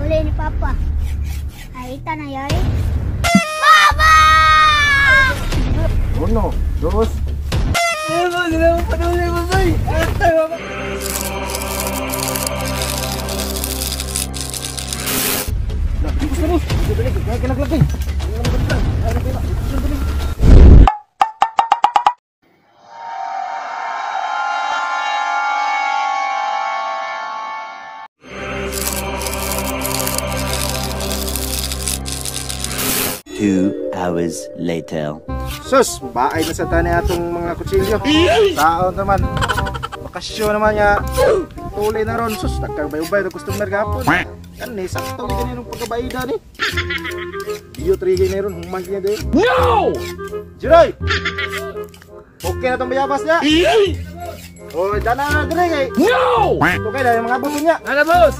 Huli ni Papa. Nakita na yari. Mama! Uno, dos. Hindi na mo paduli mo, Soy. Bus. Kaya kinaglag. Two hours later. Sus, baay na sa tani atong mga kutsilyo. Taon naman. Bakasyon naman niya. Tuloy na ron. Sus, nagkarbay-ubay na customer gapon. Kan ni sakto gid ni pagkabaida ni. Iyo trigger ni ron humay niya din. No! Jiroy. Okay na tong bayabas niya. Oh, dana na dire kay. No! Okay na yung mga buto niya. Ano, boss?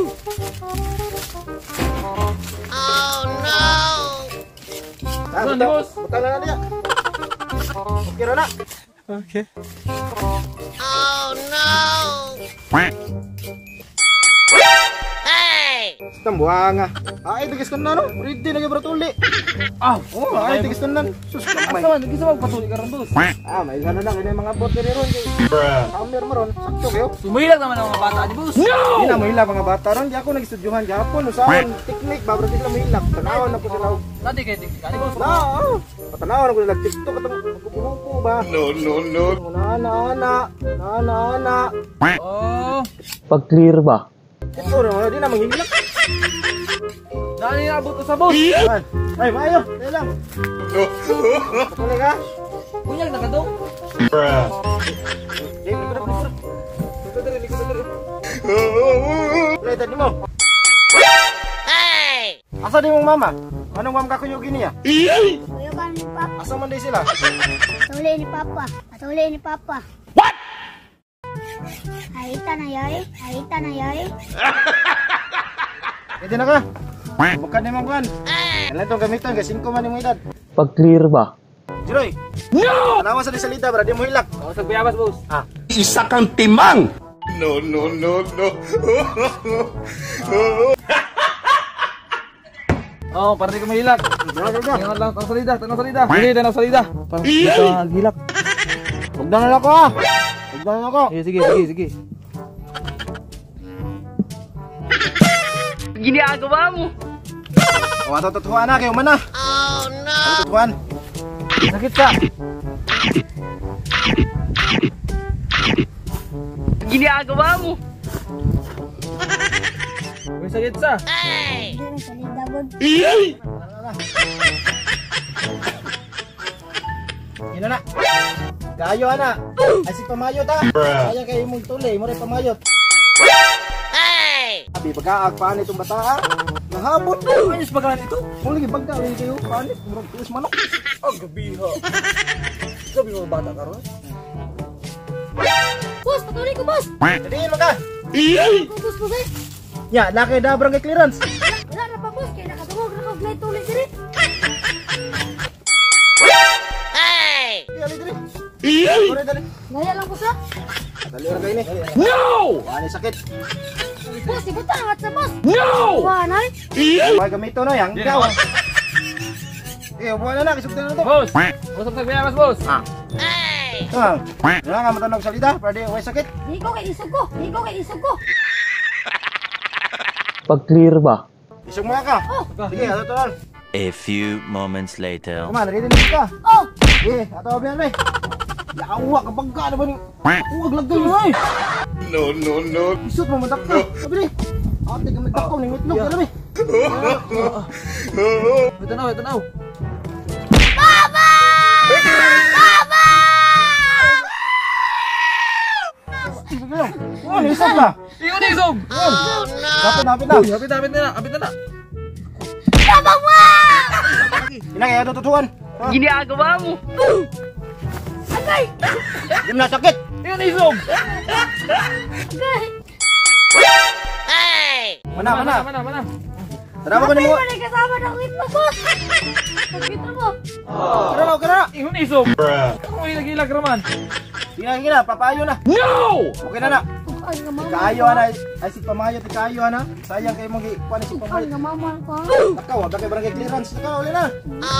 Ano ni boss? Butala na niya. Okay na na. Okay. Tambuanga. Ay, tigis ka na no. Ready na gyud tuli. Oh, ay tigis ka na. Sus, may. Gisa magpatuli ka ron, boss. May sana lang ini mga bot ni ron kay. Camera mo ron. Sakto kayo. Sumilag naman ang mga bata di, boss. Di na mahila mga bata ron. Di ako nag-estudyuhan gapon usaon technique bago sila mahilak. Tanawon na ko sila. Dati kay tiktikani, boss. Patanawon ako nila TikTok atong magkukupo ba. No. Ana. Oh. Pag-clear ba? Ito ron, di na manghilak. Dali na abot ko sa boss. Ay, maayo. Dali lang. Patuloy ka. Bunyag na ka daw. Lihat mo. Asa di mong mama? Anong mama kakuyugi niya? Kuyugan ni Papa. Asa man di sila? Huli ni Papa. Huli ni Papa. What? Nakita na yari. Pwede na ka? Bukan ni mong kan. Kailan itong gamitan? Kasi 5 man yung edad. Pag-clear ba? Jiroy! No! Tanawa sa salita para di mo hilak. Ako sa bayabas, boss. Isa kang timang! No. Oh, para di ka mahilak. Ingat lang, tanong salida. Sige, tanong salida. Para di ka hilak. Huwag na ako ah! Huwag na ako! Sige. Ginagawa mo. O, ato tutuhan na kayo man na. Oh no! Ato tutuhan. Sakit ka. Ginagawa mo. May sakit sa. Hindi na salida, bod. Yun na. Kayo ana. Ay si pamayot ha. Kaya kayo mong tuloy. Mo rin pamayot. Abi bagaag paan itong bata ha. Nahabot. Ayos bagaan ito. Muli baga lagi kayo paan. Murag tulis manok. Ang gabi ha. Gabi mo bata ka ron. Boss, patuloy ko, boss. Dadiin mo ka. Boss, eh. Ya, laki da barangay clearance. Wala na pa, boss. Kaya nakatungog na kag-light tuloy diri. Dali dali. Gaya lang ko sa. Dali ra kayo ni. No! Ani sakit. Boss, ibutan ang sa boss. No! Wah, nay. May gamito no yang daw. Buwan na kisugdan na to. Boss. Usap sa bayabas, boss. Wala nga matanog salita, para di way sakit. Di ko kay isog ko. Pag-clear ba? Isog mo ka. Sige, ato to. A few moments later. Come on, ready na ka. Oh, Sige, ato biyan ni. Yawa ka bangga na ba ni? Uwag lagay mo ay. No. Isot mo matak ka. Sabi ni. Ate ka matakong ning itlog ka labi. Tanaw. Oh, isog na. Iyo ni isog. Kapit na. Apit na. tabang mo! Inang ato tutuan. Ginagawa mo. Agay! Di na sakit. Iyo ni isog. Agay! Mana. Tara ko ni mo. Hindi kasama ng itlog, boss! Pagkita mo! Kara. Iyo ni isog. Ako ilag-ilag raman. Gina, papayo na. No! Okay na. Ay, nga mama. Kayo ana, ay si Pamayo ti kayo ana. Sayang kay mong ikuan si Ay, Pamayo. nga mama ko. Nakaw, wag kay barangay clearance nakaw uli na.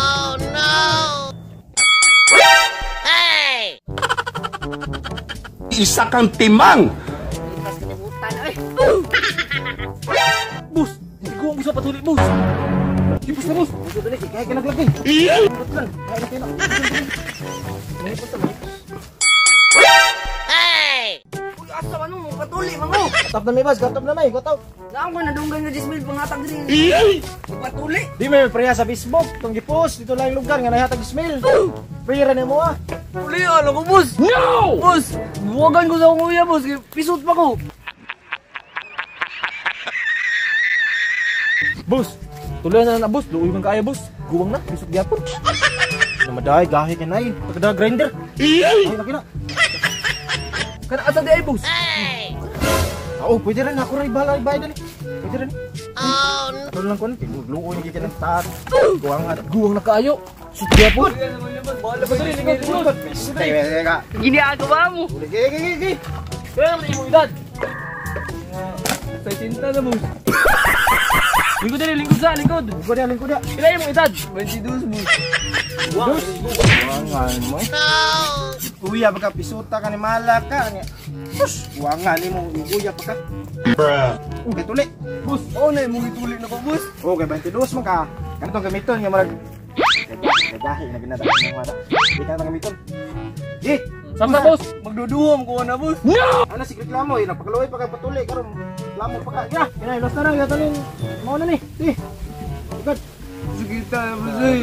Isa kang timang! Ipas kalibutan, ay. Bus, hindi ko ang gusto patuloy, bus. Ipos na, bus. Ito dali, kaya kinaglagay. Butulan, kaya na kina. Manipos na, manipos. Uy, asa ka nung patuli, mango. Gatap na may bas, gatap na may, gatap. Saan ko nadunggan nga 10,000 pangatag din. Patuli. Di may preya sa Facebook, itong gipost, dito lang yung lugar, nga nahatag ismail. Preya na mo ah. Uli, alam ko, bus. No! Bus, buwagan ko sa akong kuya, bus. Pisot pa ko. Bus, tuloy na bus. Luoy man kaya, bus. Guwang na, pisot gyapon. Namaday, gahi ka na eh. Pagkada grinder. Ay, nakina. Kana asa di ay, bus. Oo, pwede rin. Ako rin, bahala, bayad dali. Pwede rin. Ano lang ko na, luoy na kikita ng taas. Guwang nga. Guwang na kayo. Pisot gyapon. Bahala pa rin, lingkod. Teka. Ginagawa mo. Gigi. Kaya naman yung edad. Sa isinta na, bus. Lingkod din, lingkod sa, lingkod. Lingko dia. Kaya yung edad. 22, bus. Dos. Guwangan mo eh. Kuya, baka pisuta ka ni Malaka. Sus, guwangan ni mo. Kuya pa ka. Okay, tuli. Bus, oh na, mong itulik na ko, bus. Okay, 22 man ka. Kanitong gamiton nga marag. Gagahi na ginadaan ng mata. Di ka na gamiton. Di. Samta, bus. Magduduhom ko na, bus. Ano si reklamo eh, napakaluoy pa kay patuli karon. Reklamo pa ka. Gina, kinay los na na gatalin. Mao na ni. Di. Agad. Sige tayo, bus, eh.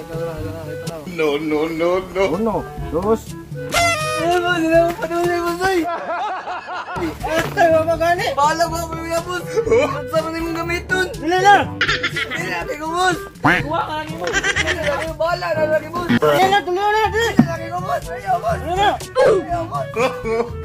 Uno, dos. Eh, bus, hindi naman patuloy, bus, eh. Tayo ba gani? Bahala ba, kuya, bus. At sa mga mong gamiton. Dili na. Laki ko, bus. Kuha ka lagi, bus. Bahala na lagi, bus. Dili na, tuloy na. Dili. Laki ko, bus. Ayaw, bus. Dili na. Ayaw, bus.